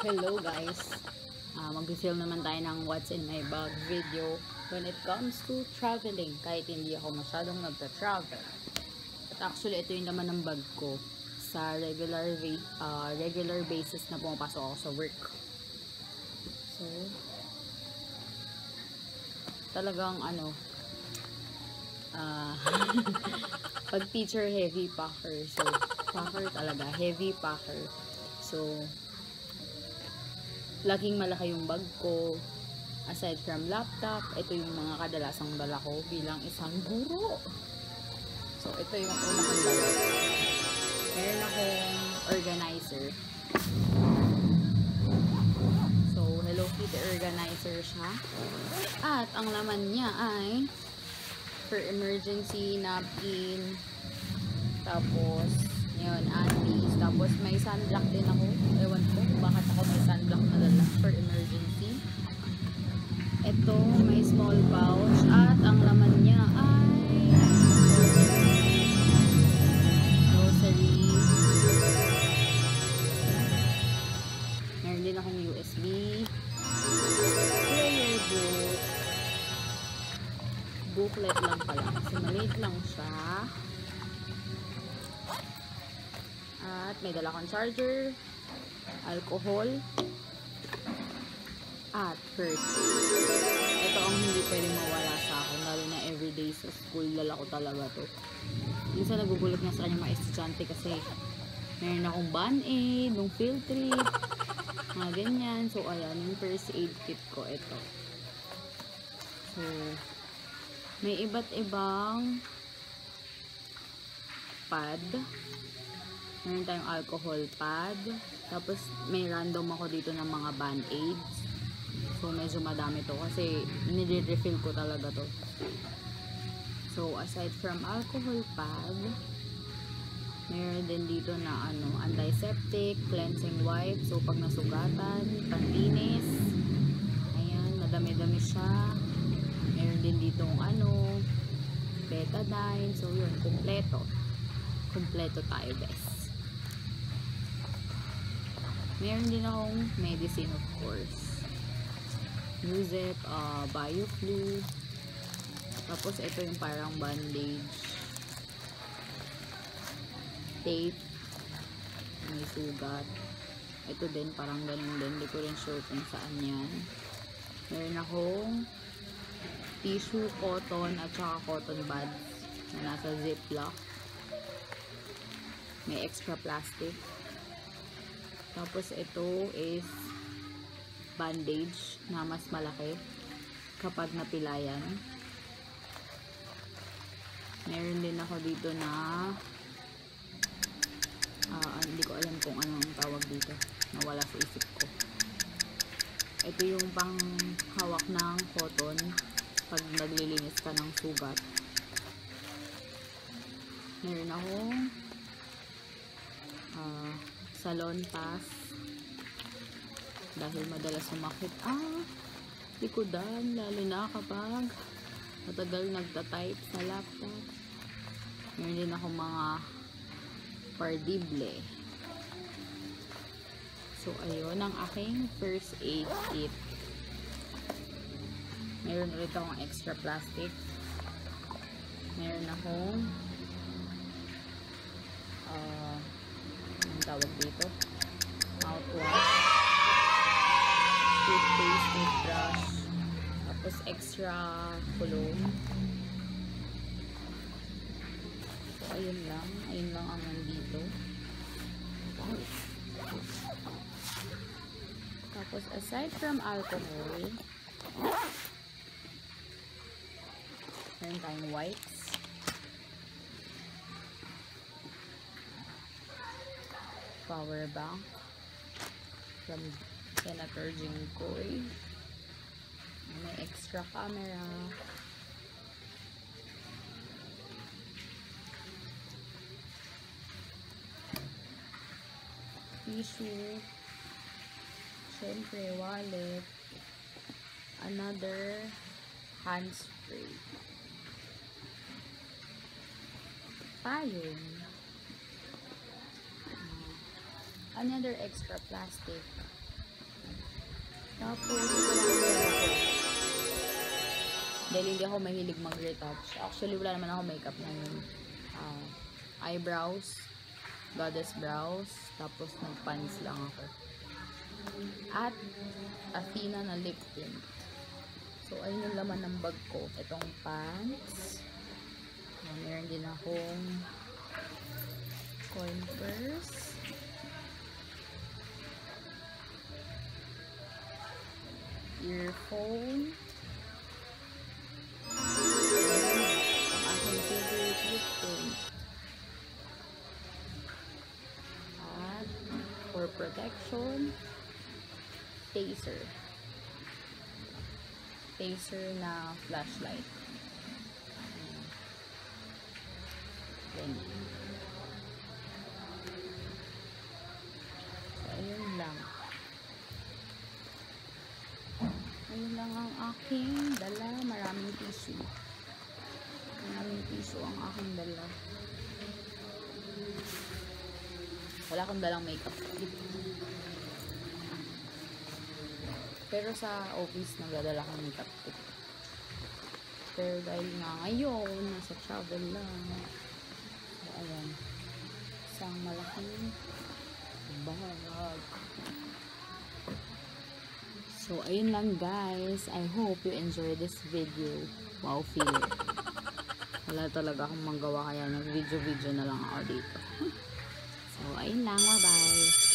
Hello guys, mag-film naman tayo ng what's in my bag video when it comes to traveling, kahit hindi ako masyadong nagta-travel. At actually ito yung naman ng bag ko sa regular basis na pumapasok ako sa work. So talagang pag teacher, heavy packer. So packer talaga, heavy packer. So laging malaki yung bag ko. Aside from laptop, ito yung mga kadalasang dala ko bilang isang guro. So ito yung una kong dala. Meron akong organizer. So Hello Kitty organizer siya. At ang laman niya ay for emergency napkin. Tapos yun, antis. Tapos may sunblock din ako. Ewan ko bakit ako may sunblock na dala for emergency. Ito, may small pouch. At ang laman niya ay grocery. Meron din akong USB. Prayer book. Booklet lang pala. Kasi maliit lang siya. At may dala akong charger, alcohol, at first aid. Ito ang hindi pwedeng mawala sa akin, lalo na everyday sa school. Dala ko talaga to. Minsan nagugulat nga sa kanya mga estudyante kasi meron akong band-aid, nung field trip, mga ganyan. So ayan, yung first aid kit ko, ito. So may iba't ibang pad. Meron tayong alcohol pad. Tapos may random ako dito ng mga band-aids. So medyo madami to kasi nire-refill ko talaga to. So aside from alcohol pad, meron din dito na antiseptic, cleansing wipe. So pag nasugatan, panlinis. Ayan, madami-dami siya. Meron din dito betadine. So yun, kumpleto. Kumpleto tayo guys. Meron din akong medicine, of course. Musip, BioFlu. Tapos ito yung parang bandage. Tape. May sugat. Ito din, parang ganun din. Hindi ko rin sure kung saan yan. Meron akong tissue, cotton, at saka cotton buds na nasa ziplock. May extra plastic. Tapos ito is bandage na mas malaki kapag napilayan. Meron din ako dito na hindi ko alam kung ano ang tawag dito. Nawala sa isip ko. Ito yung pang hawak ng cotton pag naglilinis ka ng sugat. Meron akong salon pass dahil madalas sumakit likodan, lalo na kapag matagal nagta-type sa laptop. Meron din ako mga pardible. So ayun ang aking first aid kit. Meron ulit akong extra plastic. Meron akong ang tawag dito, mouthwash, toothpaste, toothbrush, tapos extra cologne. So ayun lang ang nandito. Tapos aside from alcohol, meron tayong wipes, power bank from Senator Jingkoy. May extra camera. Tissue. Syempre, wallet. Another hand spray. Payong. Another extra plastic. Tapos, ito lang ang meron ako. Dahil hindi ako mahilig mag-retouch. Actually, wala naman ako makeup ngayon. Eyebrows, goddess brows, tapos nag-pants lang ako. At Athena na lip tint. So, ayun yung laman ng bag ko. Itong pants. Meron din akong coin purse. Earphone. Ang aking favorite lip tint. At for protection, taser. Taser na flashlight. Ganyan. So, ayun lang. Ayun lang ang aking dala. Maraming tissue. Maraming tissue ang aking dala. Wala akong dalang makeup kit. Pero sa office, nagdadala akong makeup kit. Pero dahil nga ngayon, nasa travel lang. So, ayan. Isang malaking bag. So, ayun lang guys. I hope you enjoy this video. Wow, feel it. Wala talaga akong magawa kaya nag-video-video na lang ako dito. So, ayun lang. Bye-bye.